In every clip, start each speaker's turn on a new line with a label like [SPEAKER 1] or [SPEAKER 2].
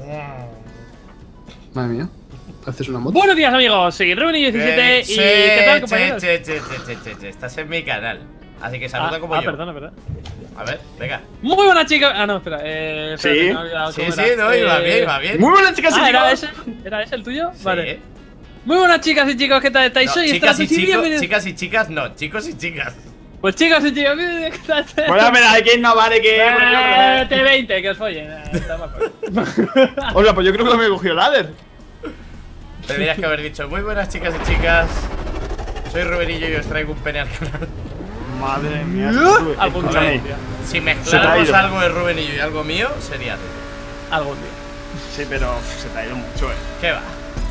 [SPEAKER 1] Madre mía. ¿Haces una moto?
[SPEAKER 2] Buenos días, amigos. Soy Rubén17 y ¿qué tal, compañeros?
[SPEAKER 3] Estás en mi canal. Así que saluda como yo.
[SPEAKER 2] Perdona.
[SPEAKER 3] A ver, venga.
[SPEAKER 2] Muy buenas chicas. Ah, no, espera.
[SPEAKER 1] Sí.
[SPEAKER 3] No, iba bien.
[SPEAKER 1] Muy buenas chicas y chicos.
[SPEAKER 2] ¿Era ese el tuyo?
[SPEAKER 3] Sí.
[SPEAKER 2] Vale. Muy buenas chicas y chicos, ¿qué tal estáis?
[SPEAKER 3] No,
[SPEAKER 2] Soy
[SPEAKER 3] chicas y
[SPEAKER 2] Strategy,
[SPEAKER 3] chicos, chicas y chicas, no, chicos y chicas.
[SPEAKER 2] Pues chicas y chicos, ¿qué tal?
[SPEAKER 1] Bueno, pero hay que innovar, hay que.
[SPEAKER 2] T20, que os follen.
[SPEAKER 1] Hola, pues yo creo que me he cogido el ladder.
[SPEAKER 3] Tendrías que haber dicho, muy buenas chicas y chicas. Soy Rubenillo y os traigo un pene al canal.
[SPEAKER 1] Madre mía.
[SPEAKER 2] Escúchame.
[SPEAKER 3] Si mezcláramos algo de Rubenillo y algo mío, sería así.
[SPEAKER 2] Algún día.
[SPEAKER 1] Sí, pero se te ha ido mucho,
[SPEAKER 3] ¿Qué va?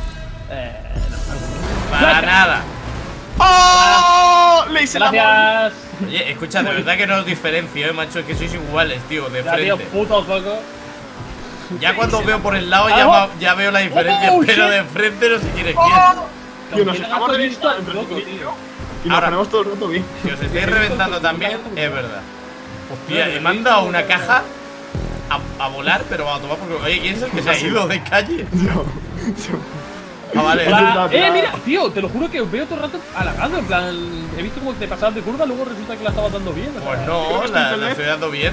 [SPEAKER 2] No.
[SPEAKER 3] Para nada.
[SPEAKER 1] ¡Oh! Le hice la
[SPEAKER 2] Gracias.
[SPEAKER 3] Oye, escucha, de verdad que no os diferencio, macho. Es que sois iguales, tío, de
[SPEAKER 2] Gracias, tío,
[SPEAKER 3] frente.
[SPEAKER 2] puto foco.
[SPEAKER 3] Ya cuando os veo por el lado ya veo la diferencia, pero de frente no sé quién es quién.
[SPEAKER 1] Tío, nos estamos reventando entre nosotros, tío. Y nos ponemos todo el rato bien.
[SPEAKER 3] Si os estáis reventando también, es verdad. Hostia, y me han dado una caja a volar, pero a tomar porque. Oye, ¿quién es el que se ha ido de calle? Ah, vale.
[SPEAKER 2] Hola. Mira, tío, te lo juro que os veo todo el rato halagado. En plan, he visto como te pasabas de curva, luego resulta que la estabas dando bien.
[SPEAKER 3] Pues no, la estoy dando bien.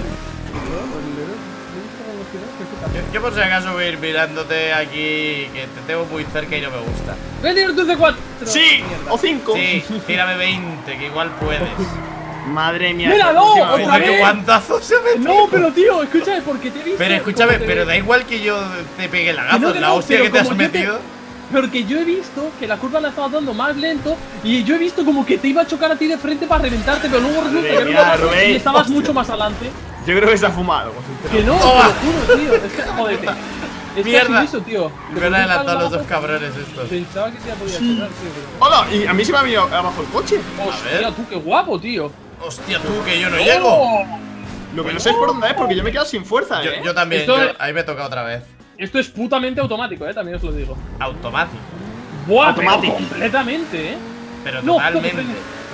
[SPEAKER 3] Yo por si acaso voy a ir mirándote aquí, que te tengo muy cerca y no me gusta.
[SPEAKER 2] Voy a tirar tu C4.
[SPEAKER 1] Sí, o 5.
[SPEAKER 3] Sí, tírame 20, que igual puedes.
[SPEAKER 1] Madre mía.
[SPEAKER 2] Mira, no, otra
[SPEAKER 3] Joder, qué
[SPEAKER 2] vez.
[SPEAKER 3] guantazo se me.
[SPEAKER 2] No, pero tío, escúchame, porque te he visto.
[SPEAKER 3] Pero escúchame, pero da igual que yo te pegue el lagazo, la hostia que te has metido.
[SPEAKER 2] Porque yo he visto que la curva la estabas dando más lento y yo he visto como que te iba a chocar a ti de frente para reventarte, pero luego resulta que no y estabas mucho más adelante.
[SPEAKER 1] Yo creo que se ha fumado algo.
[SPEAKER 2] Que no, te lo juro, tío. Es que, jodete. Es
[SPEAKER 3] Mierda.
[SPEAKER 2] que eso, tío.
[SPEAKER 3] Me han adelantado los dos cabrones estos.
[SPEAKER 2] Pensaba que te ya podía chocar, tío.
[SPEAKER 1] Hola, y a mí se me ha venido abajo el coche.
[SPEAKER 2] Hostia, tú, qué guapo, tío.
[SPEAKER 3] Hostia, tú, que yo no llego.
[SPEAKER 1] Lo que no sé es por dónde es, porque yo me he quedado sin fuerza,
[SPEAKER 3] Yo también,
[SPEAKER 2] Esto es-
[SPEAKER 3] ahí me toca otra vez.
[SPEAKER 2] Esto es putamente automático, también os lo digo.
[SPEAKER 3] Automático.
[SPEAKER 2] Buah,
[SPEAKER 1] Automático.
[SPEAKER 2] pero completamente,
[SPEAKER 3] Pero
[SPEAKER 2] No,
[SPEAKER 3] totalmente.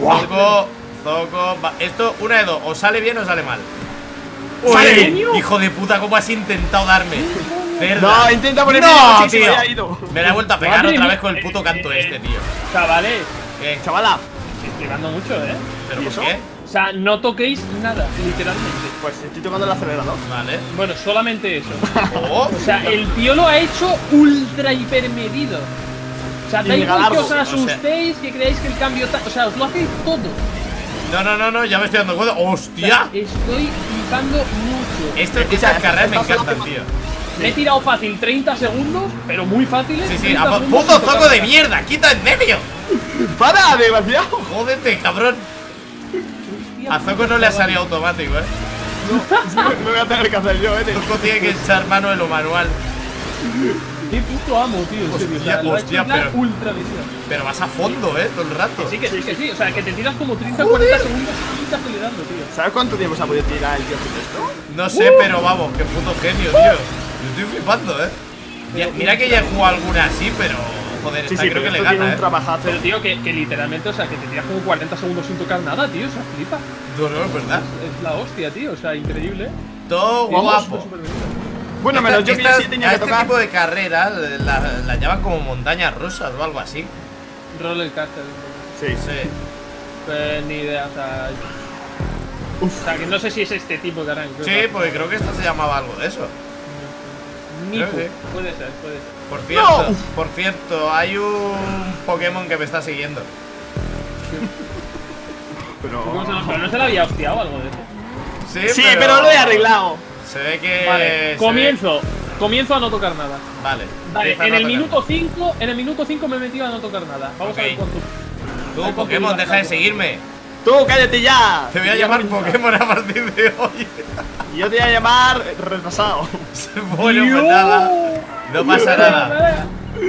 [SPEAKER 3] Zoco. Esto, una de dos, o sale bien o sale mal.
[SPEAKER 1] ¡Sale
[SPEAKER 3] Uy,
[SPEAKER 1] bien!
[SPEAKER 3] hijo de puta, ¿cómo has intentado darme? Cerda.
[SPEAKER 1] No, intenta poner
[SPEAKER 3] No,
[SPEAKER 1] el
[SPEAKER 3] tío.
[SPEAKER 1] se me ha ido.
[SPEAKER 3] Me la he vuelto a pegar
[SPEAKER 2] Madre
[SPEAKER 3] otra
[SPEAKER 2] mía.
[SPEAKER 3] vez con el puto canto este, tío.
[SPEAKER 2] Chavales,
[SPEAKER 3] ¿Qué?
[SPEAKER 1] Chavala,
[SPEAKER 2] estoy pegando mucho,
[SPEAKER 3] ¿Pero
[SPEAKER 1] ¿y
[SPEAKER 3] por
[SPEAKER 1] eso?
[SPEAKER 3] qué?
[SPEAKER 2] O sea, no toquéis nada, literalmente.
[SPEAKER 1] pues estoy tocando el acelerador.
[SPEAKER 3] Vale.
[SPEAKER 2] Bueno, solamente eso.
[SPEAKER 3] Oh,
[SPEAKER 2] O sea, el tío lo ha hecho ultra hipermedido. O sea, da
[SPEAKER 1] Y
[SPEAKER 2] igual que os
[SPEAKER 3] largo, o sea.
[SPEAKER 2] asustéis, que creáis que el cambio o sea, os lo hace todo.
[SPEAKER 3] no, ya me estoy dando cuenta. ¡Hostia!
[SPEAKER 2] Estoy flipando mucho.
[SPEAKER 3] Estas carreras me encantan, tío.
[SPEAKER 2] Me he tirado fácil 30 segundos, pero muy fáciles.
[SPEAKER 3] Sí,
[SPEAKER 2] 30 segundos
[SPEAKER 3] puto
[SPEAKER 2] sin tocar
[SPEAKER 3] zoco de
[SPEAKER 2] nada.
[SPEAKER 3] mierda, quita en medio.
[SPEAKER 1] ¡Para, desgraciado!
[SPEAKER 3] Jódete, cabrón.
[SPEAKER 2] Hostia,
[SPEAKER 3] A Zoco no le ha salido automático,
[SPEAKER 1] Me voy a tener que hacer yo,
[SPEAKER 3] Zoco tiene que echar mano de lo manual.
[SPEAKER 2] Qué puto amo, tío. En serio. O sea, lo ha hecho
[SPEAKER 3] Hostia,
[SPEAKER 2] en plan
[SPEAKER 3] pero-
[SPEAKER 2] ultra medido.
[SPEAKER 3] Pero vas a fondo, todo el rato.
[SPEAKER 2] Sí, que sí. O sea, que te tiras como 30, 40 segundos sin acelerando, tío.
[SPEAKER 1] ¿Sabes cuánto tiempo se ha podido tirar el tío haciendo esto?
[SPEAKER 3] No sé, pero vamos, qué puto genio, tío. Yo estoy flipando, Mira que ya he jugado alguna así, pero joder, esta creo que le
[SPEAKER 1] tiene un
[SPEAKER 3] gana,
[SPEAKER 1] trabajazo.
[SPEAKER 2] Pero, tío, que literalmente, o sea, que te tiras como 40 segundos sin tocar nada, tío. O sea, flipa.
[SPEAKER 3] No, es verdad.
[SPEAKER 2] Es la hostia, tío. O sea, increíble.
[SPEAKER 3] Todo guapo.
[SPEAKER 2] Súper medido.
[SPEAKER 1] Bueno, menos yo que sí tenía
[SPEAKER 3] a
[SPEAKER 1] que
[SPEAKER 3] este
[SPEAKER 1] tocar.
[SPEAKER 3] tipo de carreras la llaman como montañas rusas o algo así.
[SPEAKER 2] Roller caster.
[SPEAKER 1] Sí,
[SPEAKER 3] Sí.
[SPEAKER 2] Pues ni idea, o sea. O sea, que no sé si es este tipo que harán.
[SPEAKER 3] Sí, porque creo que esta se llamaba algo de eso.
[SPEAKER 2] Miku.
[SPEAKER 3] creo que sí.
[SPEAKER 2] Puede ser.
[SPEAKER 3] Por cierto, hay un Pokémon que me está siguiendo.
[SPEAKER 2] ¿Cómo se
[SPEAKER 1] Pero.
[SPEAKER 2] ¿No se le había hostiado o algo de eso?
[SPEAKER 3] Sí,
[SPEAKER 1] Sí, pero lo he arreglado.
[SPEAKER 3] Se ve que.
[SPEAKER 2] Vale, comienzo a no tocar nada.
[SPEAKER 3] Vale.
[SPEAKER 2] Vale,
[SPEAKER 3] empieza a
[SPEAKER 2] en el
[SPEAKER 3] no tocar.
[SPEAKER 2] minuto 5 me he metido a no tocar nada. Vamos a ver
[SPEAKER 3] Ok.
[SPEAKER 2] cuánto.
[SPEAKER 3] Tú, Pokémon, deja de seguirme.
[SPEAKER 1] Tú, cállate ya.
[SPEAKER 3] Te voy a llamar Pokémon a partir de hoy.
[SPEAKER 1] Y yo te voy a llamar retrasado.
[SPEAKER 3] Bueno, pues nada. No pasa nada.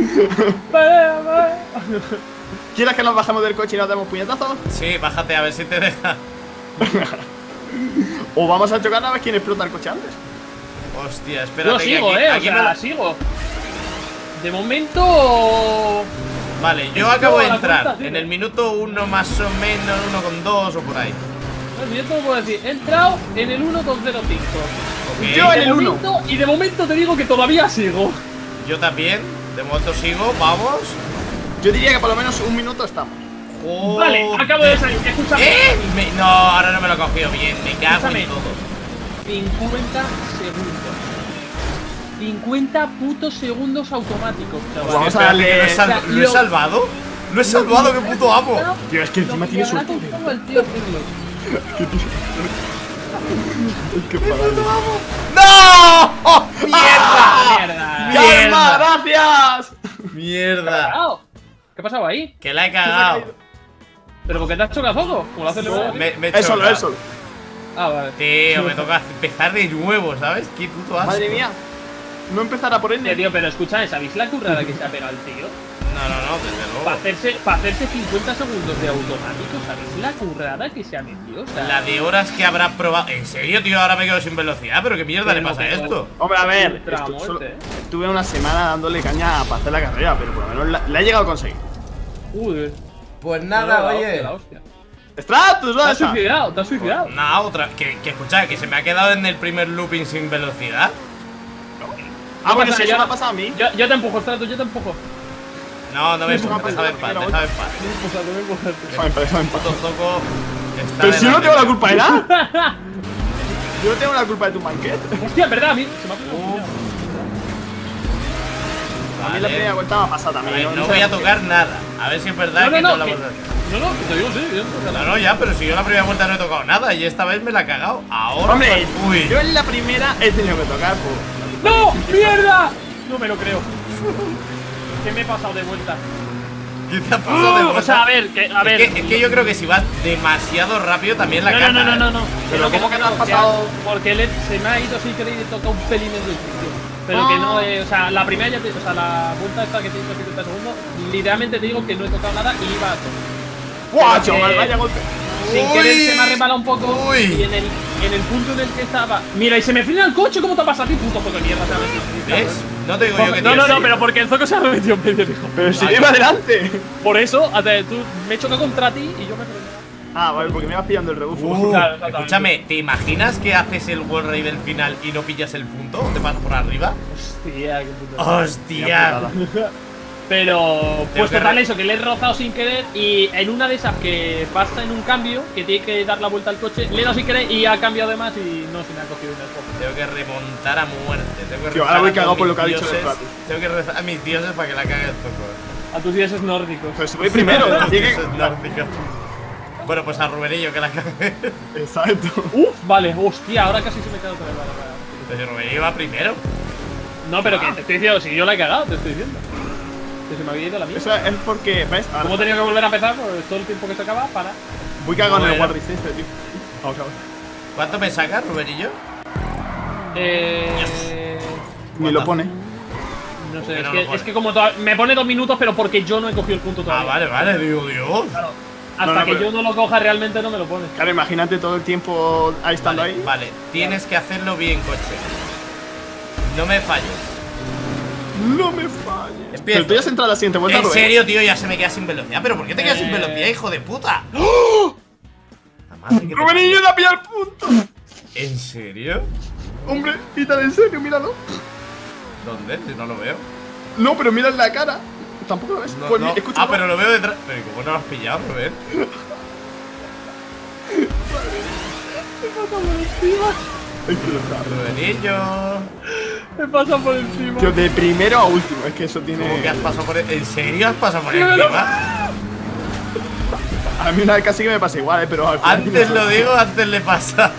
[SPEAKER 1] ¿Quieres que nos bajemos del coche y nos demos puñetazos?
[SPEAKER 3] Sí, bájate a ver si te deja.
[SPEAKER 1] ¿O vamos a chocar a ver quién explota el coche antes?
[SPEAKER 3] Hostia, espérate.
[SPEAKER 2] Yo
[SPEAKER 3] que
[SPEAKER 2] sigo,
[SPEAKER 3] aquí,
[SPEAKER 2] o
[SPEAKER 3] aquí
[SPEAKER 2] sea,
[SPEAKER 3] me lo-
[SPEAKER 2] sigo. De momento.
[SPEAKER 3] Vale, yo
[SPEAKER 2] Esto
[SPEAKER 3] acabo de
[SPEAKER 2] a la
[SPEAKER 3] entrar.
[SPEAKER 2] cuenta, tío.
[SPEAKER 3] En el minuto 1 más o menos, 1,2 o por ahí.
[SPEAKER 2] Yo te lo puedo decir. He entrado en el 1,05.
[SPEAKER 3] Ok.
[SPEAKER 1] Yo en el 1.
[SPEAKER 2] Y de momento te digo que todavía sigo.
[SPEAKER 3] Yo también. De momento sigo. Vamos.
[SPEAKER 1] Yo diría que por lo menos un minuto estamos.
[SPEAKER 2] Vale, acabo de salir. Escúchame.
[SPEAKER 3] No, ahora no me lo he cogido bien. Me cago
[SPEAKER 2] Escúchame.
[SPEAKER 3] en todo.
[SPEAKER 2] 50 segundos. 50 putos segundos automáticos, chaval.
[SPEAKER 1] Pues vamos a
[SPEAKER 3] Espérate,
[SPEAKER 1] darle-
[SPEAKER 3] que ¿Lo he
[SPEAKER 2] o sea,
[SPEAKER 3] salvado? ¿Lo he salvado? ¡Qué puto amo!
[SPEAKER 1] Tío, es que encima tiene suerte. Hay que pararlo.
[SPEAKER 3] ¡No! ¡Mierda!
[SPEAKER 2] ¡Mierda!
[SPEAKER 1] ¡Calma, gracias!
[SPEAKER 3] ¡Mierda!
[SPEAKER 2] ¿Qué ha pasado ahí?
[SPEAKER 3] Que la he cagado.
[SPEAKER 2] ¿Pero por qué te has chocado foco? ¿Cómo lo haces luego?
[SPEAKER 3] Me he
[SPEAKER 1] Es solo,
[SPEAKER 3] chocado.
[SPEAKER 1] es solo.
[SPEAKER 2] Ah, vale.
[SPEAKER 3] Tío, me toca empezar de nuevo, ¿sabes? ¡Qué puto asco!
[SPEAKER 1] Madre mía. No empezará por
[SPEAKER 2] Hostia,
[SPEAKER 1] N.
[SPEAKER 2] tío, pero escucha, ¿sabéis la currada que se ha pegado el tío?
[SPEAKER 3] No, desde
[SPEAKER 2] Para
[SPEAKER 3] luego.
[SPEAKER 2] hacerse 50 segundos de automático, ¿sabéis la currada que se ha metido? O sea,
[SPEAKER 3] La de horas que habrá probado. ¿En serio, tío? Ahora me quedo sin velocidad. ¿Pero qué mierda le pasa a esto?
[SPEAKER 1] Hombre, a ver,
[SPEAKER 2] Ultra
[SPEAKER 1] esto-
[SPEAKER 2] muerte,
[SPEAKER 1] solo-
[SPEAKER 2] ¿eh?
[SPEAKER 1] estuve una semana dándole caña para hacer la carrera, pero por lo menos la he llegado a conseguir.
[SPEAKER 2] Uy,
[SPEAKER 3] Pues
[SPEAKER 2] la hostia.
[SPEAKER 1] ¡Stratus,
[SPEAKER 2] Te has
[SPEAKER 1] esa!
[SPEAKER 2] suicidado, te has suicidado.
[SPEAKER 3] Nah, otra. Que escucha, que se me ha quedado en el primer looping sin velocidad.
[SPEAKER 1] Ah, bueno,
[SPEAKER 2] pasa,
[SPEAKER 1] si eso
[SPEAKER 2] ya-
[SPEAKER 1] me ha pasado a mí.
[SPEAKER 2] Yo te empujo, Stratus, yo te empujo.
[SPEAKER 3] No, no me
[SPEAKER 1] Sí,
[SPEAKER 3] empujes, déjame en paz, déjame en paz.
[SPEAKER 1] Déjame en paz, déjame en paz.
[SPEAKER 3] Puto zoco está
[SPEAKER 1] Pero si yo no
[SPEAKER 3] delante.
[SPEAKER 1] tengo la culpa de nada. Yo no tengo la culpa de tu banquete.
[SPEAKER 2] Hostia, es verdad, a mí se me ha puesto.
[SPEAKER 1] A mí la primera vuelta me ha pasado
[SPEAKER 3] A
[SPEAKER 1] también.
[SPEAKER 3] ver, no voy a tocar nada. A ver si es verdad
[SPEAKER 2] No,
[SPEAKER 3] que
[SPEAKER 2] no,
[SPEAKER 3] no
[SPEAKER 2] no,
[SPEAKER 3] la
[SPEAKER 2] que-
[SPEAKER 3] vuelta a tocar.
[SPEAKER 2] No, que te digo sí, yo no toco
[SPEAKER 3] No,
[SPEAKER 2] nada.
[SPEAKER 3] no, ya, pero si yo la primera vuelta no he tocado nada y esta vez me la he cagado. Ahora.
[SPEAKER 1] Hombre,
[SPEAKER 3] uy.
[SPEAKER 1] yo en la primera he tenido que tocar, pues.
[SPEAKER 2] ¡No! ¡Mierda! No me lo creo. ¿Qué me he pasado de vuelta?
[SPEAKER 3] ¿Qué te ha pasado de vuelta?
[SPEAKER 2] O sea, a ver,
[SPEAKER 3] Es que yo creo que si vas demasiado rápido también la cagas.
[SPEAKER 2] No.
[SPEAKER 1] Pero
[SPEAKER 2] Es lo
[SPEAKER 1] ¿cómo que no has
[SPEAKER 2] digo,
[SPEAKER 1] pasado?
[SPEAKER 2] Porque se me ha ido sin querer y he tocado un pelín en el sitio. Pero que no, o sea, la primera ya te, o sea, la vuelta esta que te hizo 50 segundos, literalmente te digo que no he tocado nada y iba a todo.
[SPEAKER 1] ¡Guau,
[SPEAKER 2] Pero
[SPEAKER 1] chaval!
[SPEAKER 2] que-
[SPEAKER 1] Vaya golpe.
[SPEAKER 2] Sin
[SPEAKER 3] Uy.
[SPEAKER 2] querer se me ha resbalado un poco
[SPEAKER 3] Uy.
[SPEAKER 2] y en el punto en el que estaba. Mira, y se me frena el coche, ¿cómo te pasa a ti, puto foco de mierda? ¿Sabes?
[SPEAKER 3] ¿Ves? No te digo yo que
[SPEAKER 2] No,
[SPEAKER 3] tienes-
[SPEAKER 2] pero porque el zoco se ha metido en medio, hijo.
[SPEAKER 1] Pero si iba adelante.
[SPEAKER 2] Por eso, tú me he chocado contra ti y yo me he frenado.
[SPEAKER 1] Ah, vale, porque me ibas pillando el rebufo.
[SPEAKER 2] Claro, exactamente.
[SPEAKER 3] Escúchame, ¿te imaginas que haces el wall ride del final y no pillas el punto? ¿Te pasas por arriba?
[SPEAKER 2] Hostia, qué puta.
[SPEAKER 3] ¡Hostia!
[SPEAKER 2] Pero, pues
[SPEAKER 3] que
[SPEAKER 2] total,
[SPEAKER 3] re-
[SPEAKER 2] eso, que le he rozado sin querer y en una de esas que pasa en un cambio, que tiene que dar la vuelta al coche, le he dado sin querer y ha cambiado de más y no se me ha cogido en el foco.
[SPEAKER 3] Tengo que remontar a muerte. Tengo que
[SPEAKER 1] Tío,
[SPEAKER 3] rezar
[SPEAKER 1] ahora voy
[SPEAKER 3] a
[SPEAKER 1] cagado
[SPEAKER 3] todos
[SPEAKER 1] por lo que ha
[SPEAKER 3] mis
[SPEAKER 1] dicho el
[SPEAKER 3] dioses.
[SPEAKER 1] Stratus.
[SPEAKER 3] Tengo que rezar a mis dioses para que la cague el zoco.
[SPEAKER 2] A tus dioses nórdicos.
[SPEAKER 1] Pero si voy primero, así que.
[SPEAKER 3] Dioses nórdicos. Bueno, pues a Rubenillo que la cague.
[SPEAKER 1] Exacto.
[SPEAKER 2] Vale, hostia, ahora casi se me queda otra vez. Vale.
[SPEAKER 3] Pero si Rubenillo va primero.
[SPEAKER 2] No, pero que te estoy diciendo, si yo la he cagado, te estoy diciendo. Que se me había ido la mía.
[SPEAKER 1] Eso es porque, ¿ves?
[SPEAKER 2] Como he
[SPEAKER 1] Ahora
[SPEAKER 2] tenido que volver a empezar, pues todo el tiempo que se acaba, para.
[SPEAKER 1] voy cagado en el
[SPEAKER 3] Bueno.
[SPEAKER 1] War Resistance, tío. Vamos, vamos.
[SPEAKER 3] ¿Cuánto me saca Rubenillo?
[SPEAKER 1] Ni lo pone.
[SPEAKER 2] No
[SPEAKER 3] ¿Por
[SPEAKER 2] sé,
[SPEAKER 3] qué
[SPEAKER 2] es,
[SPEAKER 3] no
[SPEAKER 2] que,
[SPEAKER 3] lo pone?
[SPEAKER 2] es que como me pone 2 minutos, pero porque yo no he cogido el punto
[SPEAKER 3] Ah,
[SPEAKER 2] todavía.
[SPEAKER 3] vale, digo Dios.
[SPEAKER 2] Hasta
[SPEAKER 1] No,
[SPEAKER 2] que
[SPEAKER 1] pero-
[SPEAKER 2] yo no lo coja realmente no me lo pone.
[SPEAKER 1] Claro, imagínate todo el tiempo ahí estando
[SPEAKER 3] Vale,
[SPEAKER 1] ahí.
[SPEAKER 3] vale, tienes que hacerlo bien, coche. No me falles.
[SPEAKER 1] No me falles.
[SPEAKER 3] Empiezo.
[SPEAKER 1] Pero tú ya has entrado a la siguiente vuelta,
[SPEAKER 3] En
[SPEAKER 1] Rubén.
[SPEAKER 3] serio, tío, ya se me queda sin velocidad. ¿Pero por qué te quedas sin velocidad, hijo de puta? La madre que te
[SPEAKER 1] Rubenillo da a pillar punto.
[SPEAKER 3] parió. ¿En serio?
[SPEAKER 1] Hombre, quítale en serio, míralo.
[SPEAKER 3] ¿Dónde? Si no lo veo.
[SPEAKER 1] No, pero mira en la cara. Tampoco lo ves.
[SPEAKER 3] No,
[SPEAKER 1] Pues
[SPEAKER 3] no.
[SPEAKER 1] escucha.
[SPEAKER 3] Ah, pero lo veo detrás. Pero ¿cómo no lo has pillado, Rubén?
[SPEAKER 1] Es que lo sabe.
[SPEAKER 3] Rubenillo.
[SPEAKER 2] Me pasa por encima.
[SPEAKER 1] Tío, de primero a último. Es que eso tiene.
[SPEAKER 3] ¿Cómo que has pasado por ¿En serio has pasado por encima?
[SPEAKER 1] A mí una vez casi que me pasa igual, pero al final.
[SPEAKER 3] Antes
[SPEAKER 1] tiene-
[SPEAKER 3] lo digo, antes le pasa.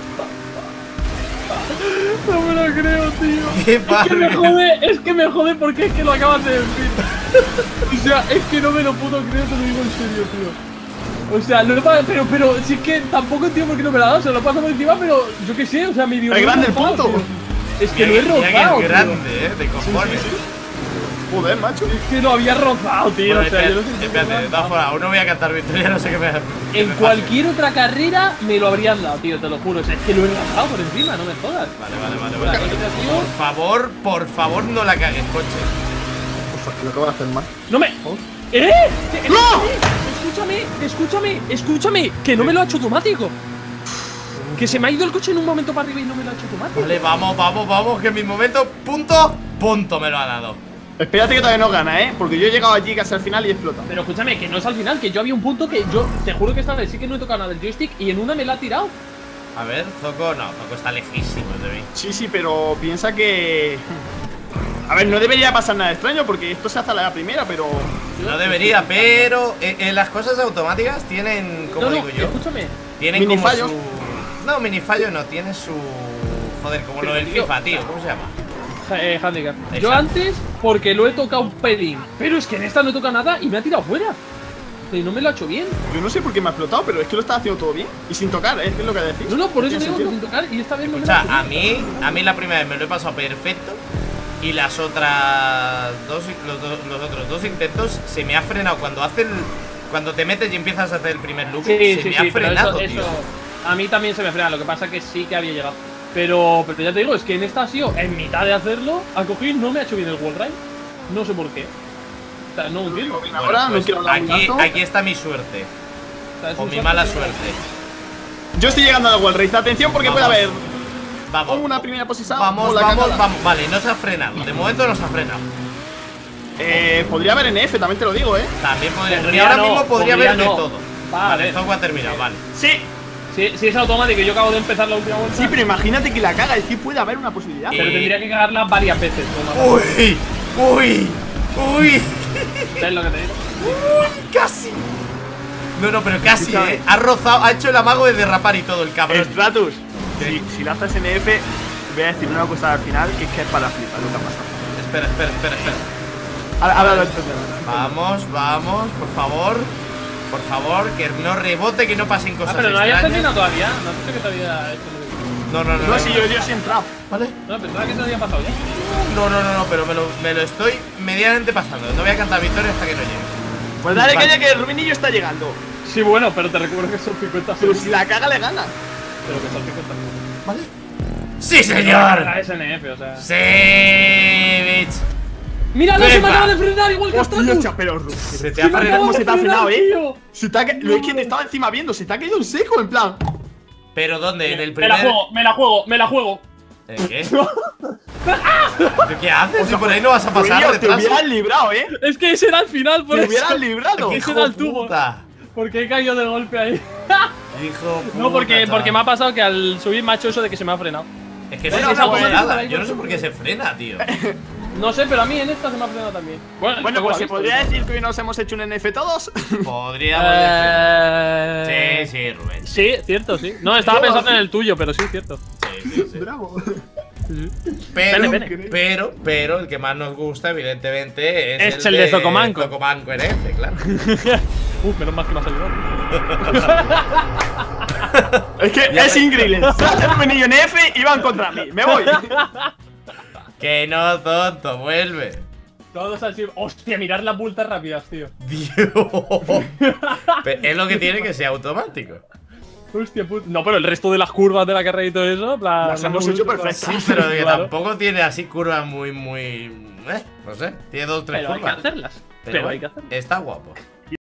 [SPEAKER 2] No me lo creo, tío.
[SPEAKER 3] Qué
[SPEAKER 2] Es que me jode porque es que lo acabas de decir. O sea, es que no me lo puedo creer, te lo digo en serio, tío. O sea, no pero sí que tampoco entiendo por qué no me lo ha dado, se lo pasa por encima, pero yo qué sé, o sea, mi Dios.
[SPEAKER 1] Es grande el punto.
[SPEAKER 2] Es que lo he
[SPEAKER 3] Mira que
[SPEAKER 2] rozado,
[SPEAKER 3] es
[SPEAKER 2] tío.
[SPEAKER 3] grande, de cojones.
[SPEAKER 1] Joder, macho.
[SPEAKER 2] Es que lo había rozado, tío.
[SPEAKER 3] Bueno,
[SPEAKER 2] O sea, yo no sé
[SPEAKER 3] espérate,
[SPEAKER 2] si
[SPEAKER 3] espérate, de todas formas, aún no voy a cantar victoria, no sé qué me qué
[SPEAKER 2] en
[SPEAKER 3] me
[SPEAKER 2] cualquier otra carrera me lo habrían dado, tío, te lo juro. O sea, es que lo he rozado por encima, no me jodas.
[SPEAKER 3] pase. Vale.
[SPEAKER 2] O sea, tío,
[SPEAKER 3] Por favor, no la cagues, coche.
[SPEAKER 1] Uf, lo acabo de hacer mal.
[SPEAKER 2] no me. ¡Eh!
[SPEAKER 1] ¡No!
[SPEAKER 2] Escúchame, que no me lo ha hecho automático. Que se me ha ido el coche en un momento para arriba y no me lo ha hecho automático.
[SPEAKER 3] Vale, vamos, que en mi momento, punto me lo ha dado.
[SPEAKER 1] Espérate que todavía no gana, porque yo he llegado allí casi al final y he explotado.
[SPEAKER 2] Pero escúchame, que no es al final, que yo había un punto que yo te juro que esta vez sí que no he tocado nada del joystick y en una me la ha tirado.
[SPEAKER 3] A ver, Zoco está lejísimo de mí.
[SPEAKER 1] Sí, pero piensa que… A ver, no debería pasar nada extraño porque esto se hace a la primera, pero…
[SPEAKER 3] No debería, pero las cosas automáticas tienen, como digo yo,
[SPEAKER 2] escúchame,
[SPEAKER 3] tienen
[SPEAKER 1] mini
[SPEAKER 3] como
[SPEAKER 1] fallos.
[SPEAKER 3] No, mini fallo no, tiene su… Joder, como lo del FIFA, tío, ¿cómo se llama?
[SPEAKER 2] handicap. Yo
[SPEAKER 3] Exacto.
[SPEAKER 2] antes, porque lo he tocado un pelín, pero es que en esta no he tocado nada y me ha tirado fuera. Y no me lo ha hecho bien.
[SPEAKER 1] Yo no sé por qué me ha explotado, pero es que lo estaba haciendo todo bien. Y sin tocar, es que es lo que decís.
[SPEAKER 2] No, por eso
[SPEAKER 1] Tiene
[SPEAKER 2] tengo que
[SPEAKER 1] sentido.
[SPEAKER 2] sin tocar y esta vez no
[SPEAKER 3] O
[SPEAKER 2] me lo ha
[SPEAKER 3] sea,
[SPEAKER 2] hecho bien.
[SPEAKER 3] a mí la primera vez me lo he pasado perfecto y las otras los otros dos intentos se me ha frenado cuando te metes y empiezas a hacer el primer loop. Se me ha
[SPEAKER 2] pero
[SPEAKER 3] frenado,
[SPEAKER 2] eso,
[SPEAKER 3] tío.
[SPEAKER 2] a mí también se me frena, lo que pasa que sí que había llegado. Pero ya te digo, es que en esta ha sido, en mitad de hacerlo, a coger no me ha hecho bien el wall ride. No sé por qué. O sea, no lo entiendo.
[SPEAKER 3] Bueno,
[SPEAKER 1] Ahora no
[SPEAKER 3] pues
[SPEAKER 1] quiero hablar un rato.
[SPEAKER 3] aquí está mi suerte.
[SPEAKER 2] O sea, es
[SPEAKER 3] O
[SPEAKER 2] un
[SPEAKER 3] mi
[SPEAKER 2] salto
[SPEAKER 3] mala
[SPEAKER 2] que no-
[SPEAKER 3] suerte.
[SPEAKER 1] Yo estoy llegando al wall race. Atención porque
[SPEAKER 3] Vamos.
[SPEAKER 1] puede haber
[SPEAKER 3] Vamos.
[SPEAKER 1] una primera posición.
[SPEAKER 3] Vamos,
[SPEAKER 1] o la
[SPEAKER 3] vamos,
[SPEAKER 1] cagada.
[SPEAKER 3] vamos. Vale, no se ha frenado. De momento no se ha frenado.
[SPEAKER 1] Podría haber NF, también te lo digo,
[SPEAKER 3] También podría. Y
[SPEAKER 2] Podría
[SPEAKER 3] ahora
[SPEAKER 2] no,
[SPEAKER 3] mismo podría
[SPEAKER 2] podría
[SPEAKER 3] haber de
[SPEAKER 2] no.
[SPEAKER 3] todo.
[SPEAKER 2] Vale.
[SPEAKER 3] Zoco ha terminado, vale.
[SPEAKER 1] Sí,
[SPEAKER 2] Si es automático y yo acabo de empezar la última vuelta.
[SPEAKER 1] sí, pero imagínate que la caga. Es que puede haber una posibilidad.
[SPEAKER 2] Pero tendría que cagarla varias veces.
[SPEAKER 3] Uy.
[SPEAKER 2] ¿Sabes lo que te digo?
[SPEAKER 3] Casi. No, pero casi,
[SPEAKER 1] Escúchame.
[SPEAKER 3] Ha rozado, ha hecho el amago de derrapar y todo el cabrón.
[SPEAKER 1] Stratus, si la haces NF, voy a decir una cosa al final que es para flipar lo que ha pasado.
[SPEAKER 3] Espera.
[SPEAKER 1] Ahora lo entendemos.
[SPEAKER 3] Vamos, por favor, que no rebote, que no pasen cosas
[SPEAKER 2] Pero no hayas
[SPEAKER 3] extrañas.
[SPEAKER 2] terminado todavía. No sé que te había hecho.
[SPEAKER 3] No,
[SPEAKER 1] No, si yo sí he entrado.
[SPEAKER 3] ¿Vale?
[SPEAKER 2] No, pensaba que te había pasado ya.
[SPEAKER 3] No, pero me lo estoy medianamente pasando. No voy a cantar victoria hasta que no llegue.
[SPEAKER 1] Pues dale
[SPEAKER 3] Vale.
[SPEAKER 1] caña que el Rubinillo está llegando.
[SPEAKER 2] Sí, bueno, pero te recuerdo que son 50
[SPEAKER 1] Pero
[SPEAKER 2] segundos.
[SPEAKER 1] si la caga le gana.
[SPEAKER 2] Pero que son 50 segundos.
[SPEAKER 3] ¿Vale? ¡Sí,
[SPEAKER 2] La
[SPEAKER 3] señor!
[SPEAKER 2] SNF, o sea.
[SPEAKER 3] ¡Sí, bitch!
[SPEAKER 2] ¡Mira, no se me
[SPEAKER 3] Pepa.
[SPEAKER 2] acaba de frenar igual que
[SPEAKER 1] Hostia,
[SPEAKER 2] Stratus!
[SPEAKER 1] pero Rubén.
[SPEAKER 3] Se te
[SPEAKER 2] Sí,
[SPEAKER 3] ha
[SPEAKER 2] me
[SPEAKER 3] frenado.
[SPEAKER 2] acabo
[SPEAKER 1] ¿Cómo
[SPEAKER 2] de
[SPEAKER 1] se te ha
[SPEAKER 2] frenar,
[SPEAKER 1] frenado,
[SPEAKER 2] tío.
[SPEAKER 1] Se te ha no, es que te estaba encima viendo, se te ha caído en seco, en plan.
[SPEAKER 3] ¿Pero dónde? ¿En el
[SPEAKER 2] Me la
[SPEAKER 3] primer...?
[SPEAKER 2] juego, me la juego.
[SPEAKER 3] ¿En qué? ¿Pero qué haces? Si por ahí no vas a pasar,
[SPEAKER 1] Rubinillo, te
[SPEAKER 3] retraso.
[SPEAKER 1] hubieras librado,
[SPEAKER 2] Es que ese era el final, por
[SPEAKER 1] Te
[SPEAKER 2] eso.
[SPEAKER 1] hubieras librado.
[SPEAKER 2] Ese
[SPEAKER 3] ¡Hijo
[SPEAKER 2] era el tubo.
[SPEAKER 3] puta!
[SPEAKER 2] Porque he caído de golpe ahí.
[SPEAKER 3] ¡Hijo puta!
[SPEAKER 2] No, porque
[SPEAKER 3] chaval.
[SPEAKER 2] me ha pasado que al subir me ha hecho eso de que se me ha frenado.
[SPEAKER 3] Es que eso
[SPEAKER 1] Bueno,
[SPEAKER 3] no es
[SPEAKER 1] pues,
[SPEAKER 3] nada. Yo no sé por qué se frena, tío.
[SPEAKER 2] No sé, pero a mí en esta se me ha frenado también.
[SPEAKER 1] Bueno,
[SPEAKER 2] tengo
[SPEAKER 1] pues
[SPEAKER 2] la
[SPEAKER 1] se
[SPEAKER 2] vista,
[SPEAKER 1] podría
[SPEAKER 2] ¿no?
[SPEAKER 1] decir que hoy nos hemos hecho un NF todos.
[SPEAKER 3] Podríamos decir.
[SPEAKER 2] Eh...
[SPEAKER 3] Sí, Rubén.
[SPEAKER 2] Sí, cierto, sí. No, estaba
[SPEAKER 1] Yo,
[SPEAKER 2] pensando
[SPEAKER 1] sí.
[SPEAKER 2] en el tuyo, pero sí, cierto.
[SPEAKER 3] Sí.
[SPEAKER 1] Bravo.
[SPEAKER 3] Pero,
[SPEAKER 2] Pene.
[SPEAKER 3] pero el que más nos gusta, evidentemente,
[SPEAKER 2] Es el de Zocomanco.
[SPEAKER 3] Zocomanco NF, claro.
[SPEAKER 2] Menos mal que me ha salido.
[SPEAKER 1] Es que
[SPEAKER 3] Ya
[SPEAKER 1] es
[SPEAKER 3] me-
[SPEAKER 1] increíble. Se hace Rubinillo en F y van contra mí. Me voy.
[SPEAKER 3] Que no, tonto, vuelve.
[SPEAKER 2] Todos así. Hostia, mirar las vueltas rápidas, tío.
[SPEAKER 3] Dios. Pero es lo que tiene que ser automático.
[SPEAKER 2] Hostia puta. No, pero el resto de las curvas de la carrera y todo eso, en plan.
[SPEAKER 1] Las hemos hecho
[SPEAKER 2] curvas-
[SPEAKER 1] perfectas.
[SPEAKER 3] Sí, pero que
[SPEAKER 2] Claro.
[SPEAKER 3] tampoco tiene así curvas muy. No sé. Tiene 2 o 3
[SPEAKER 2] Pero hay que
[SPEAKER 3] curvas.
[SPEAKER 2] hacerlas. Pero hay que hacerlas.
[SPEAKER 3] Está guapo.